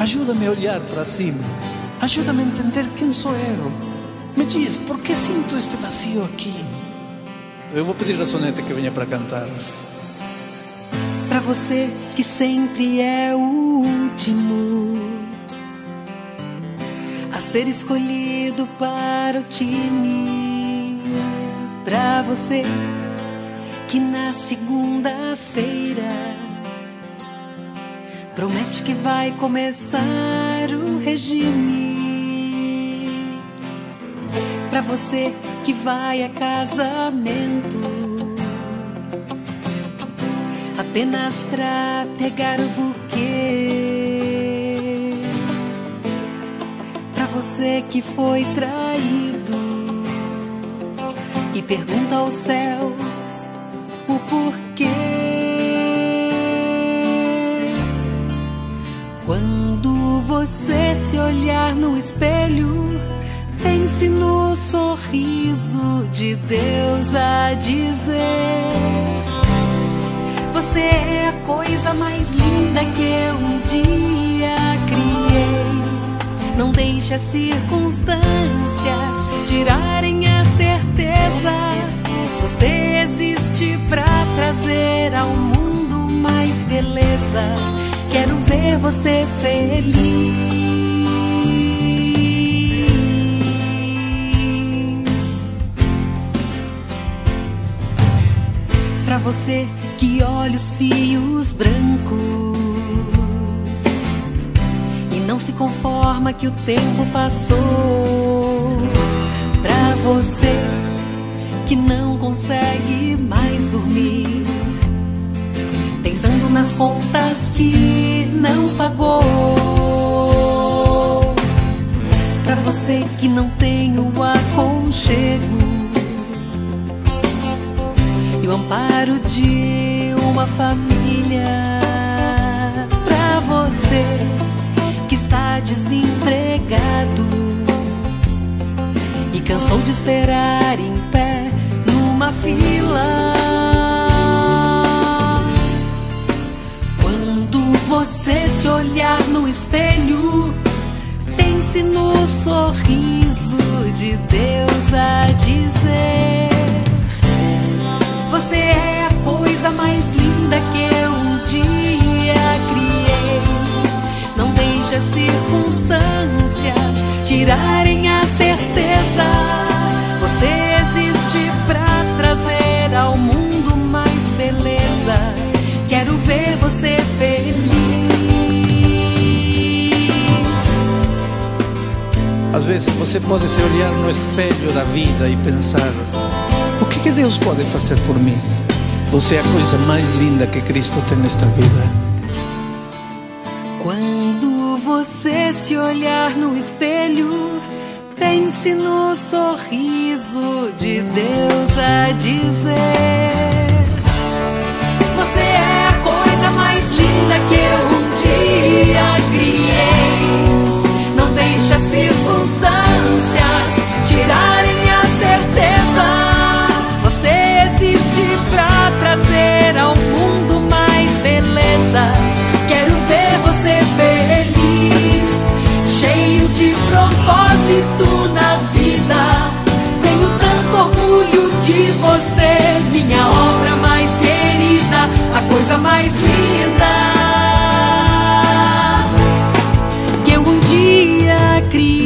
Ajuda-me a olhar para cima. Ajuda-me a entender quem sou eu. Me diz, por que sinto este vazio aqui? Eu vou pedir a Soneta que venha para cantar. Para você que sempre é o último a ser escolhido para o time. Para você que na segunda-feira promete que vai começar o regime. Para você que vai a casamento apenas pra pegar o buquê. Pra você que foi traído e pergunta aos céus o porquê. Quando você se olhar no espelho, pense no sorriso de Deus a dizer: você é a coisa mais linda que eu um dia criei. Não deixe as circunstâncias tirarem a certeza. Você existe pra trazer ao mundo mais beleza. Quero ver você feliz. Pra você que olha os fios brancos e não se conforma que o tempo passou. Pra você que não consegue mais dormir, pensando nas contas que não pagou. Pra você que não tem o aconchego e o amparo de uma família. Pra você que está desempregado e cansou de esperar em pé numa fila. Quando você se olhar no espelho, pense no sorriso de Deus a dizer: você é a coisa mais linda que eu um dia criei. Não deixe as circunstâncias tirarem a certeza. Você existe pra trazer ao mundo mais beleza. Quero ver você feliz. Às vezes você pode se olhar no espelho da vida e pensar: o que Deus pode fazer por mim? Você é a coisa mais linda que Cristo tem nesta vida. Quando você se olhar no espelho, pense no sorriso de Deus a dizer: você é a coisa mais linda que eu um dia criei. Não deixe as circunstâncias tirarem a certeza. Você existe pra trazer ao mundo mais beleza. Quero ver você feliz, cheio de propósito na vida. Tenho tanto orgulho de você, minha obra mais querida, a coisa mais linda que eu um dia criei.